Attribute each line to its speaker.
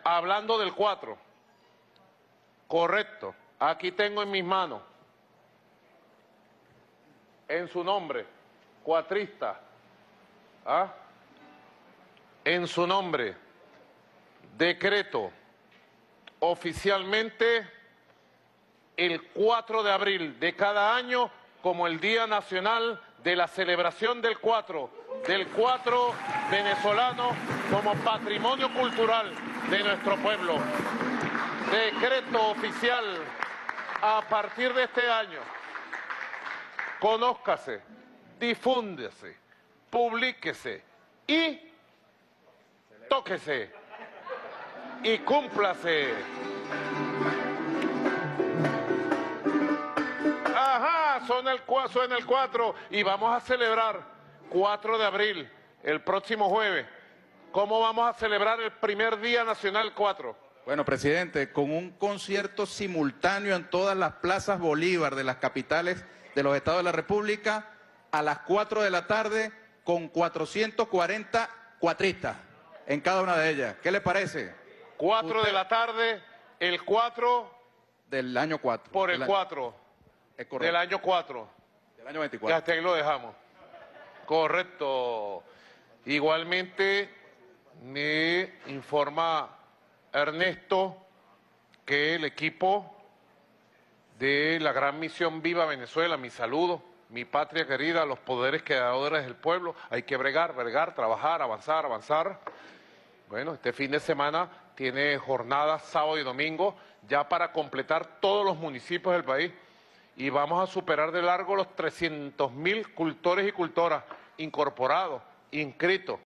Speaker 1: Hablando del 4, correcto, aquí tengo en mis manos, en su nombre, cuatrista, ¿ah? En su nombre, decreto oficialmente el 4 de abril de cada año como el Día Nacional de la celebración del 4 venezolano como patrimonio cultural de nuestro pueblo. Decreto oficial a partir de este año. Conózcase, difúndese, publíquese y tóquese y cúmplase. Ajá, suena el 4 y vamos a celebrar 4 de abril, el próximo jueves. ¿Cómo vamos a celebrar el primer Día Nacional 4?
Speaker 2: Bueno, presidente, con un concierto simultáneo en todas las plazas Bolívar de las capitales de los estados de la República a las 4 de la tarde con 440 cuatristas en cada una de ellas. ¿Qué le parece?
Speaker 1: 4 de la tarde, el 4...
Speaker 2: Del año 4.
Speaker 1: Por el 4.
Speaker 2: Es correcto.
Speaker 1: Del año 4.
Speaker 2: Del año 24.
Speaker 1: Ya hasta ahí lo dejamos. Correcto. Igualmente me informa Ernesto que el equipo de la gran misión Viva Venezuela, mi saludo, mi patria querida, los poderes creadores del pueblo, hay que bregar, trabajar, avanzar. Bueno, este fin de semana tiene jornadas sábado y domingo ya para completar todos los municipios del país y vamos a superar de largo los 300.000 cultores y cultoras incorporados, inscritos.